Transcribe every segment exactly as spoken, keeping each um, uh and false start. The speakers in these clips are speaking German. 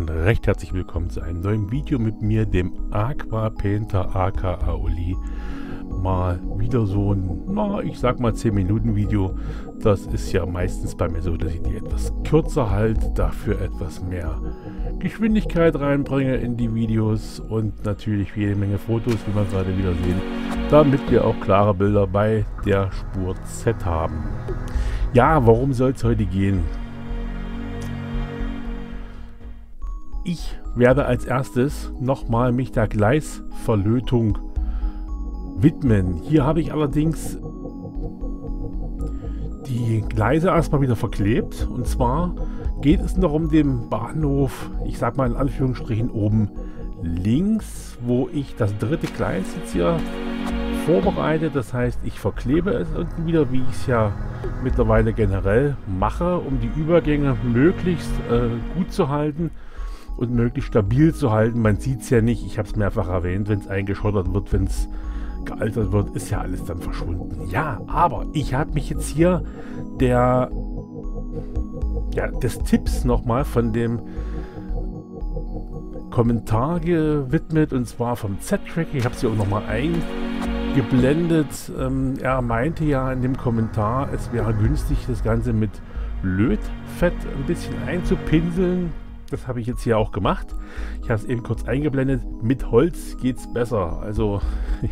und recht herzlich willkommen zu einem neuen Video mit mir, dem Aqua Painter aka Oli. Mal wieder so ein, na, ich sag mal zehn Minuten Video. Das ist ja meistens bei mir so, dass ich die etwas kürzer halte, dafür etwas mehr Geschwindigkeit reinbringe in die Videos und natürlich jede Menge Fotos, wie wir gerade wieder sehen, damit wir auch klare Bilder bei der Spur Z haben. Ja, worum soll es heute gehen? Ich werde als erstes nochmal mich der Gleisverlötung widmen. Hier habe ich allerdings die Gleise erstmal wieder verklebt. Und zwar geht es noch um den Bahnhof, ich sag mal in Anführungsstrichen oben links, wo ich das dritte Gleis jetzt hier vorbereite. Das heißt, ich verklebe es unten wieder, wie ich es ja mittlerweile generell mache, um die Übergänge möglichst äh, gut zu halten und möglichst stabil zu halten. Man sieht es ja nicht, ich habe es mehrfach erwähnt, wenn es eingeschottert wird, wenn es gealtert wird, ist ja alles dann verschwunden. Ja, aber ich habe mich jetzt hier der ja, des Tipps nochmal von dem Kommentar gewidmet, und zwar vom Z-Track. Ich habe es hier auch nochmal eingeblendet. Ähm, er meinte ja in dem Kommentar, es wäre günstig, das Ganze mit Lötfett ein bisschen einzupinseln. Das habe ich jetzt hier auch gemacht. Ich habe es eben kurz eingeblendet. Mit Holz geht es besser. Also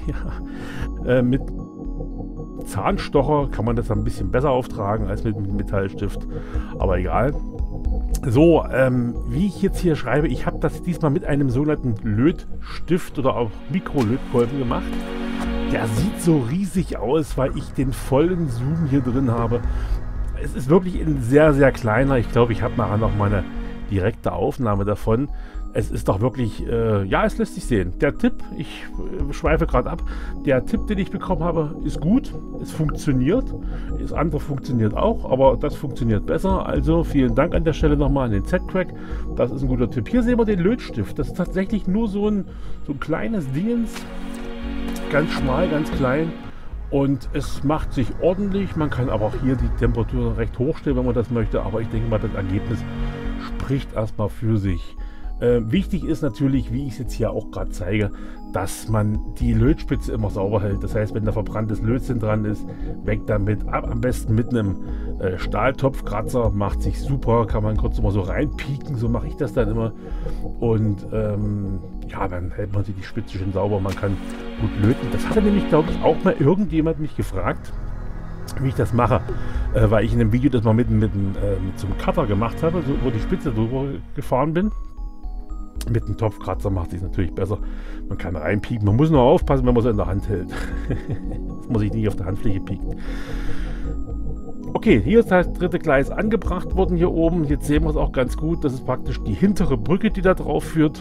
ja, äh, mit Zahnstocher kann man das ein bisschen besser auftragen als mit, mit Metallstift. Aber egal. So, ähm, wie ich jetzt hier schreibe, ich habe das diesmal mit einem sogenannten Lötstift oder auch Mikrolötkolben gemacht. Der sieht so riesig aus, weil ich den vollen Zoom hier drin habe. Es ist wirklich ein sehr, sehr kleiner. Ich glaube, ich habe nachher noch meine direkte Aufnahme davon. Es ist doch wirklich, äh, ja, es lässt sich sehen. Der Tipp, ich äh, schweife gerade ab, der Tipp, den ich bekommen habe, ist gut, es funktioniert. Das andere funktioniert auch, aber das funktioniert besser. Also vielen Dank an der Stelle nochmal an den Z-Crack. Das ist ein guter Tipp. Hier sehen wir den Lötstift. Das ist tatsächlich nur so ein, so ein kleines Dingens. Ganz schmal, ganz klein. Und es macht sich ordentlich. Man kann aber auch hier die Temperatur recht hoch stellen, wenn man das möchte. Aber ich denke mal, das Ergebnis spricht erstmal für sich. Äh, wichtig ist natürlich, wie ich es jetzt hier auch gerade zeige, dass man die Lötspitze immer sauber hält. Das heißt, wenn da verbranntes Lötzinn dran ist, weg damit. Ab, am besten mit einem äh, Stahltopfkratzer, macht sich super, kann man kurz immer so reinpieken, so mache ich das dann immer. Und ähm, ja, dann hält man sich die Spitze schön sauber, man kann gut löten. Das hatte nämlich, glaube ich, auch mal irgendjemand mich gefragt, wie ich das mache, äh, weil ich in einem Video das mal mit, mit, äh, mit so einem Cutter gemacht habe, so, wo die Spitze drüber gefahren bin. Mit einem Topfkratzer macht es natürlich besser. Man kann reinpieken. Man muss nur aufpassen, wenn man es in der Hand hält. Das muss ich nicht auf der Handfläche pieken. Okay, hier ist das dritte Gleis angebracht worden hier oben. Jetzt sehen wir es auch ganz gut. Das ist praktisch die hintere Brücke, die da drauf führt.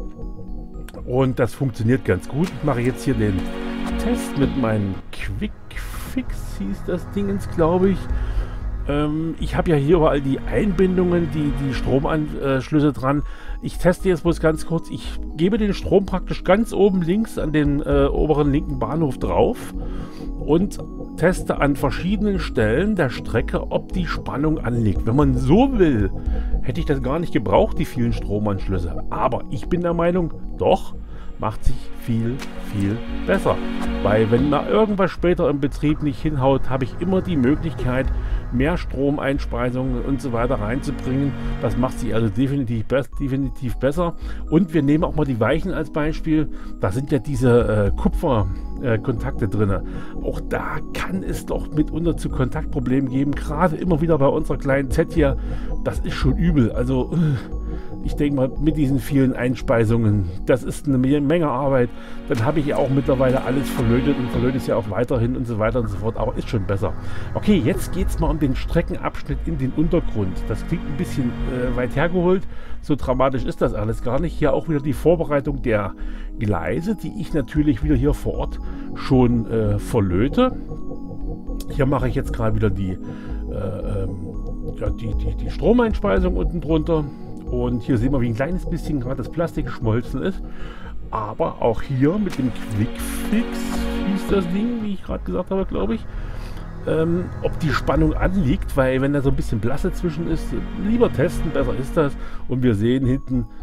Und das funktioniert ganz gut. Ich mache jetzt hier den Test mit meinem Quick Fix, hieß das Dingens, glaube ich. Ähm, ich habe ja hier überall die Einbindungen, die, die Stromanschlüsse dran. Ich teste jetzt bloß ganz kurz. Ich gebe den Strom praktisch ganz oben links an den äh, oberen linken Bahnhof drauf und teste an verschiedenen Stellen der Strecke, ob die Spannung anliegt. Wenn man so will, hätte ich das gar nicht gebraucht, die vielen Stromanschlüsse. Aber ich bin der Meinung, doch, macht sich viel, viel besser. Weil wenn mal irgendwas später im Betrieb nicht hinhaut, habe ich immer die Möglichkeit, mehr Stromeinspeisungen und so weiter reinzubringen. Das macht sich also definitiv, be definitiv besser. Und wir nehmen auch mal die Weichen als Beispiel. Da sind ja diese äh, Kupferkontakte äh, drin. Auch da kann es doch mitunter zu Kontaktproblemen geben. Gerade immer wieder bei unserer kleinen Z hier. Das ist schon übel. Also ich denke mal, mit diesen vielen Einspeisungen, das ist eine Menge Arbeit. Dann habe ich ja auch mittlerweile alles verlötet und verlötet es ja auch weiterhin und so weiter und so fort. Aber ist schon besser. Okay, jetzt geht es mal um den Streckenabschnitt in den Untergrund. Das klingt ein bisschen äh, weit hergeholt. So dramatisch ist das alles gar nicht. Hier auch wieder die Vorbereitung der Gleise, die ich natürlich wieder hier vor Ort schon äh, verlöte. Hier mache ich jetzt gerade wieder die, äh, ähm, ja, die, die, die Stromeinspeisung unten drunter. Und hier sehen wir, wie ein kleines bisschen gerade das Plastik geschmolzen ist. Aber auch hier mit dem Quickfix hieß das Ding, wie ich gerade gesagt habe, glaube ich. ähm, ob die Spannung anliegt, weil wenn da so ein bisschen Blasse zwischen ist, lieber testen, besser ist das. Und wir sehen hinten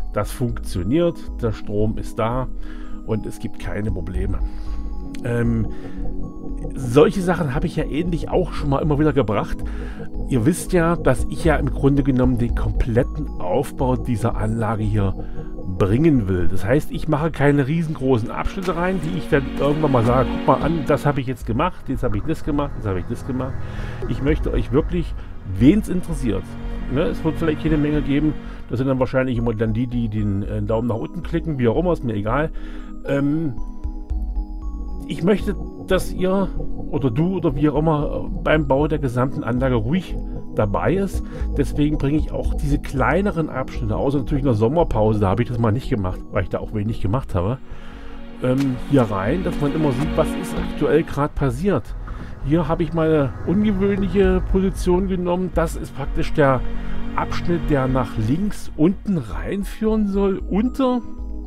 Das funktioniert, der Strom ist da und es gibt keine Probleme. Ähm, solche Sachen habe ich ja ähnlich auch schon mal immer wieder gebracht. Ihr wisst ja, dass ich ja im Grunde genommen den kompletten Aufbau dieser Anlage hier bringen will. Das heißt, ich mache keine riesengroßen Abschnitte rein, die ich dann irgendwann mal sage, guck mal an, das habe ich jetzt gemacht, jetzt habe ich das gemacht, jetzt habe ich das gemacht. Ich möchte euch wirklich, wen es interessiert. Ne, es wird vielleicht jede Menge geben, das sind dann wahrscheinlich immer dann die, die den äh, Daumen nach unten klicken, wie auch immer, ist mir egal. Ähm, ich möchte, dass ihr oder du oder wie auch immer beim Bau der gesamten Anlage ruhig dabei ist. Deswegen bringe ich auch diese kleineren Abschnitte, außer natürlich in der Sommerpause, da habe ich das mal nicht gemacht, weil ich da auch wenig gemacht habe, ähm, hier rein, dass man immer sieht, was ist aktuell gerade passiert. Hier habe ich mal eine ungewöhnliche Position genommen. Das ist praktisch der Abschnitt, der nach links unten reinführen soll, unter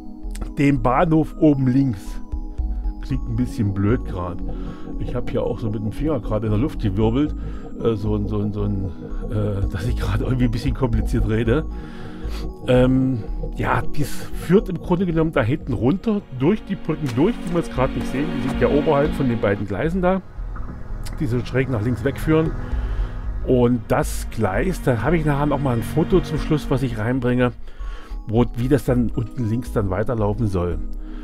dem Bahnhof oben links. Klingt ein bisschen blöd gerade. Ich habe hier auch so mit dem Finger gerade in der Luft gewirbelt, äh, so ein, so ein, so ein äh, dass ich gerade irgendwie ein bisschen kompliziert rede. Ähm, ja, dies führt im Grunde genommen da hinten runter, durch die Brücken durch, die wir jetzt gerade nicht sehen. Die sind ja oberhalb von den beiden Gleisen da, die so schräg nach links wegführen. Und das Gleis, da habe ich nachher noch mal ein Foto zum Schluss, was ich reinbringe, wo, wie das dann unten links dann weiterlaufen soll.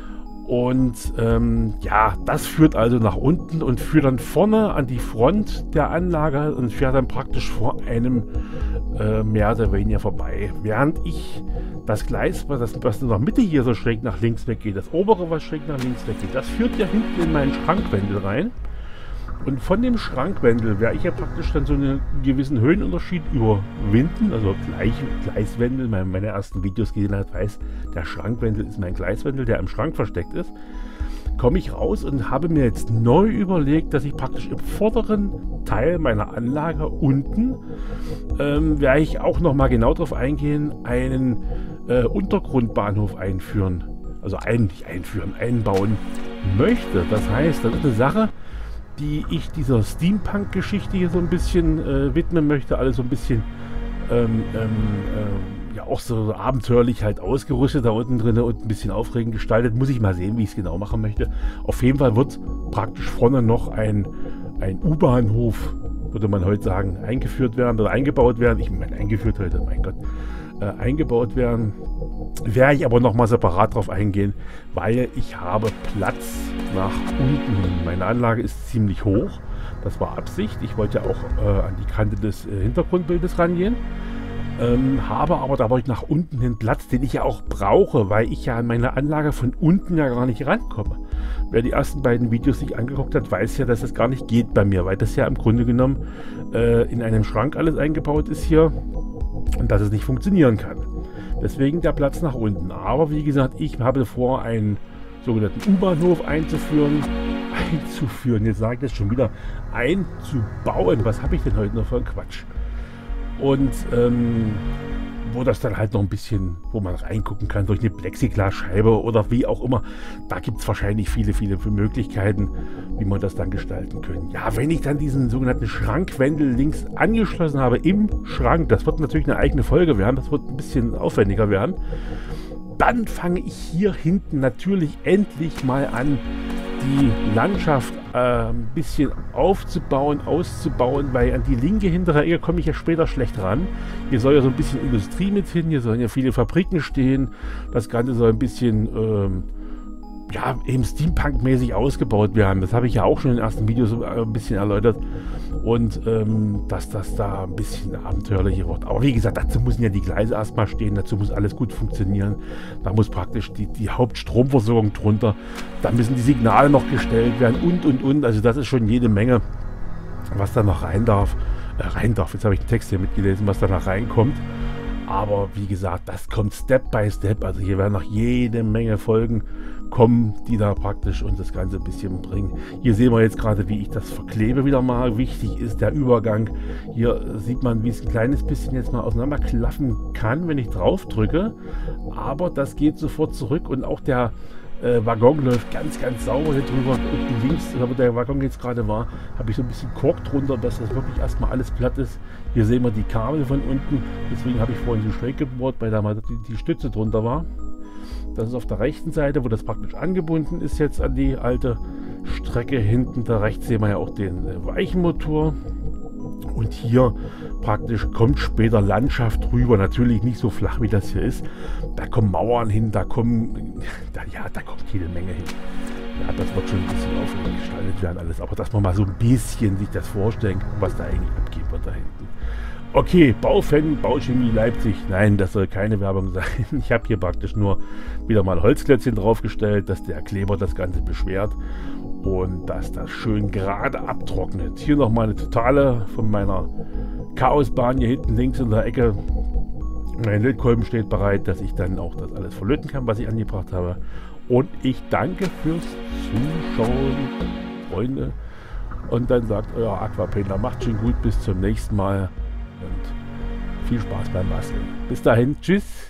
Und ähm, ja, das führt also nach unten und führt dann vorne an die Front der Anlage und fährt dann praktisch vor einem äh, mehr oder weniger vorbei. Während ich das Gleis, was, das, was in der Mitte hier so schräg nach links weggeht, das obere, was schräg nach links weggeht, das führt ja hinten in meinen Schrankwendel rein. Und von dem Schrankwendel werde ich ja praktisch dann so einen gewissen Höhenunterschied überwinden, also Gleich, Gleiswendel, meine, meine ersten Videos gesehen hat, weiß, der Schrankwendel ist mein Gleiswendel, der im Schrank versteckt ist. Komme ich raus und habe mir jetzt neu überlegt, dass ich praktisch im vorderen Teil meiner Anlage unten, ähm, werde ich auch nochmal genau darauf eingehen, einen äh, Untergrundbahnhof einführen, also eigentlich einführen, einbauen möchte. Das heißt, das ist eine Sache, die ich dieser Steampunk-Geschichte hier so ein bisschen äh, widmen möchte, alles so ein bisschen ähm, ähm, äh, ja auch so abenteuerlich halt ausgerüstet da unten drin und ein bisschen aufregend gestaltet. Muss ich mal sehen, wie ich es genau machen möchte. Auf jeden Fall wird praktisch vorne noch ein, ein U-Bahnhof, würde man heute sagen, eingeführt werden oder eingebaut werden. Ich meine, eingeführt heute, mein Gott, äh, eingebaut werden. Werde ich aber nochmal separat drauf eingehen, weil ich habe Platz nach unten. Meine Anlage ist ziemlich hoch. Das war Absicht. Ich wollte ja auch äh, an die Kante des äh, Hintergrundbildes rangehen. Ähm, habe aber dadurch nach unten hin Platz, den ich ja auch brauche, weil ich ja an meine Anlage von unten ja gar nicht rankomme. Wer die ersten beiden Videos sich angeguckt hat, weiß ja, dass das gar nicht geht bei mir, weil das ja im Grunde genommen äh, in einem Schrank alles eingebaut ist hier und dass es nicht funktionieren kann. Deswegen der Platz nach unten. Aber wie gesagt, ich habe vor, einen sogenannten U-Bahnhof einzuführen. Einzuführen, jetzt sage ich das schon wieder. Einzubauen. Was habe ich denn heute noch für einen Quatsch? Und ähm, wo das dann halt noch ein bisschen, wo man reingucken kann durch eine Plexiglasscheibe oder wie auch immer. Da gibt es wahrscheinlich viele, viele Möglichkeiten, wie man das dann gestalten können. Ja, wenn ich dann diesen sogenannten Schrankwendel links angeschlossen habe im Schrank, das wird natürlich eine eigene Folge werden, das wird ein bisschen aufwendiger werden, dann fange ich hier hinten natürlich endlich mal an, die Landschaft äh, ein bisschen aufzubauen, auszubauen, weil an die linke hintere Ecke komme ich ja später schlecht ran. Hier soll ja so ein bisschen Industrie mit hin, hier sollen ja viele Fabriken stehen. Das Ganze soll ein bisschen ähm, ja, eben Steampunk-mäßig ausgebaut werden. Das habe ich ja auch schon in den ersten Videos ein bisschen erläutert. Und ähm, dass das da ein bisschen abenteuerlicher wird. Aber wie gesagt, dazu müssen ja die Gleise erstmal stehen, dazu muss alles gut funktionieren. Da muss praktisch die, die Hauptstromversorgung drunter. Da müssen die Signale noch gestellt werden und, und, und. Also das ist schon jede Menge, was da noch rein darf. Äh, rein darf, jetzt habe ich den Text hier mitgelesen, was da noch reinkommt. Aber wie gesagt, das kommt Step by Step. Also hier werden noch jede Menge Folgen kommen, die da praktisch uns das Ganze ein bisschen bringen. Hier sehen wir jetzt gerade, wie ich das verklebe wieder mal. Wichtig ist der Übergang. Hier sieht man, wie es ein kleines bisschen jetzt mal auseinanderklaffen kann, wenn ich drauf drücke. Aber das geht sofort zurück und auch der Äh, Waggon läuft ganz, ganz sauber hier drüber. Unten links, wo der Waggon jetzt gerade war, habe ich so ein bisschen Kork drunter, dass das wirklich erstmal alles platt ist. Hier sehen wir die Kabel von unten. Deswegen habe ich vorhin so schräg gebohrt, weil da mal die, die Stütze drunter war. Das ist auf der rechten Seite, wo das praktisch angebunden ist jetzt an die alte Strecke. Hinten da rechts sehen wir ja auch den äh, Weichenmotor. Und hier praktisch kommt später Landschaft rüber. Natürlich nicht so flach, wie das hier ist. Da kommen Mauern hin, da kommen, da, ja, da kommt jede Menge hin. Ja, das wird schon ein bisschen aufwendig gestaltet werden alles. Aber dass man mal so ein bisschen sich das vorstellen kann, was da eigentlich abgeht wird da hinten. Okay, Baufan, Bauchemie Leipzig. Nein, das soll keine Werbung sein. Ich habe hier praktisch nur wieder mal Holzklötzchen draufgestellt, dass der Kleber das Ganze beschwert und dass das schön gerade abtrocknet. Hier nochmal eine totale von meiner Chaosbahn hier hinten links in der Ecke. Mein Lötkolben steht bereit, dass ich dann auch das alles verlöten kann, was ich angebracht habe. Und ich danke fürs Zuschauen, Freunde. Und dann sagt euer Aquapendler, macht schon gut, bis zum nächsten Mal. Und viel Spaß beim Basteln. Bis dahin, tschüss.